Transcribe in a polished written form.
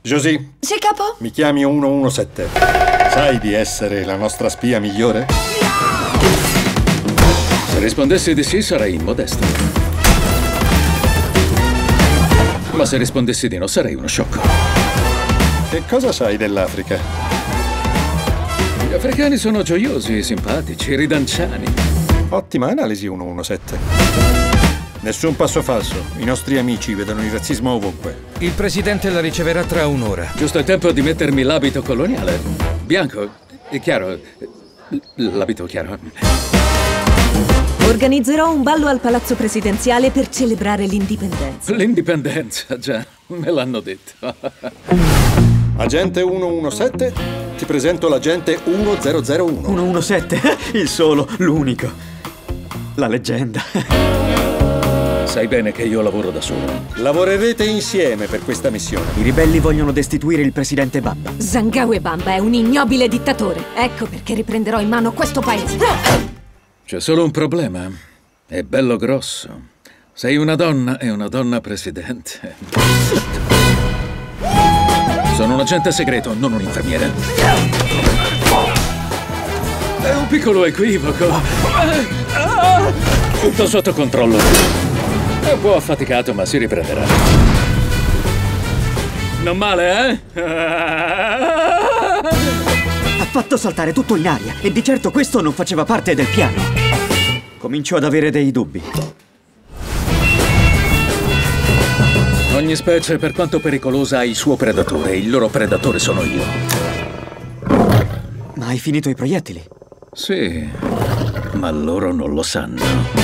Josie, Sì, capo? mi chiami 117. Sai di essere la nostra spia migliore? Se rispondessi di sì, sarei immodesto. Ma se rispondessi di no, sarei uno sciocco. Che cosa sai dell'Africa? Gli africani sono gioiosi, simpatici, ridanciani. Ottima analisi 117. Nessun passo falso. I nostri amici vedono il razzismo ovunque. Il presidente la riceverà tra un'ora. Giusto il tempo di mettermi l'abito coloniale. Bianco e chiaro. L'abito chiaro. Organizzerò un ballo al Palazzo Presidenziale per celebrare l'indipendenza. L'indipendenza, già, me l'hanno detto. Agente 117, ti presento l'agente 1001. 117, il solo, l'unico. La leggenda. Sai bene che io lavoro da solo. Lavorerete insieme per questa missione. I ribelli vogliono destituire il presidente Bamba. Zangawe Bamba è un ignobile dittatore. Ecco perché riprenderò in mano questo paese. C'è solo un problema. È bello grosso. Sei una donna e una donna presidente. Sono un agente segreto, non un infermiere. È un piccolo equivoco. Tutto sotto controllo. È un po' affaticato, ma si riprenderà. Non male, eh? Ha fatto saltare tutto in aria e di certo questo non faceva parte del piano. Comincio ad avere dei dubbi. Ogni specie, per quanto pericolosa, ha il suo predatore. Il loro predatore sono io. Ma hai finito i proiettili? Sì, ma loro non lo sanno.